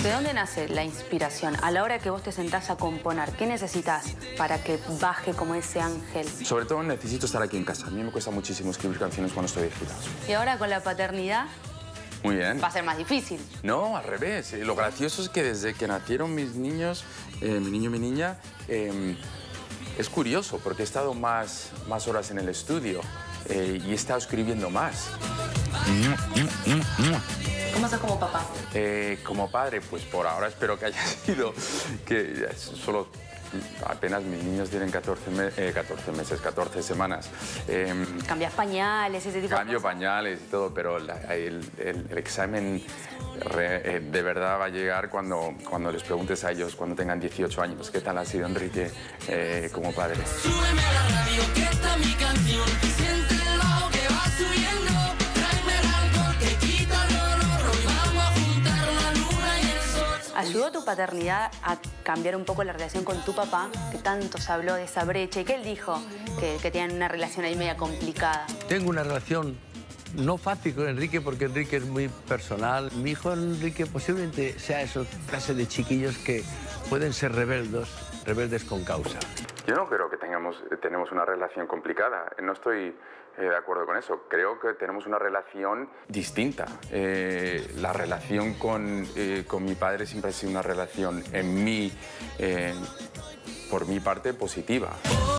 ¿De dónde nace la inspiración? A la hora que vos te sentás a componer, ¿qué necesitas para que baje como ese ángel? Sobre todo necesito estar aquí en casa. A mí me cuesta muchísimo escribir canciones cuando estoy de gira. Y ahora con la paternidad Muy bien. va a ser más difícil. No, al revés. Lo gracioso es que desde que nacieron mis niños, mi niño y mi niña, es curioso porque he estado más horas en el estudio y he estado escribiendo más. ¿Cómo sos como papá? Como padre, pues por ahora espero que haya sido que solo apenas mis niños tienen 14 meses, 14 semanas. ¿Cambias pañales, ese tipo de cosas? Cambio pañales y todo, pero el examen de verdad va a llegar cuando les preguntes a ellos, cuando tengan 18 años, ¿qué tal ha sido Enrique como padre? Súbeme a la radio, que está mi canción. Siente el bajo que va subiendo. Tráeme el alcohol que quita el dolor. Hoy vamos a juntar la luna y el sol. ¿Ayudó tu paternidad a cambiar un poco la relación con tu papá? Que tanto se habló de esa brecha y que él dijo que tenían una relación ahí media complicada. Tengo una relación no fácil con Enrique porque Enrique es muy personal. Mi hijo Enrique posiblemente sea esos clase de chiquillos que pueden ser rebeldes con causa. Yo no creo que tenemos una relación complicada. No estoy de acuerdo con eso. Creo que tenemos una relación distinta. La relación con mi padre siempre ha sido una relación por mi parte positiva.